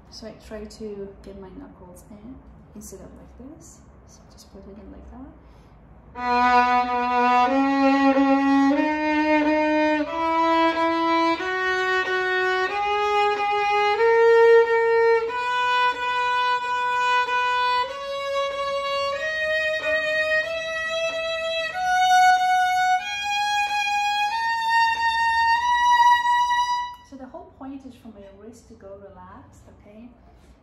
So I try to get my knuckles in instead of like this. So just put it in like that. So the whole point is for my wrist to go relaxed, okay?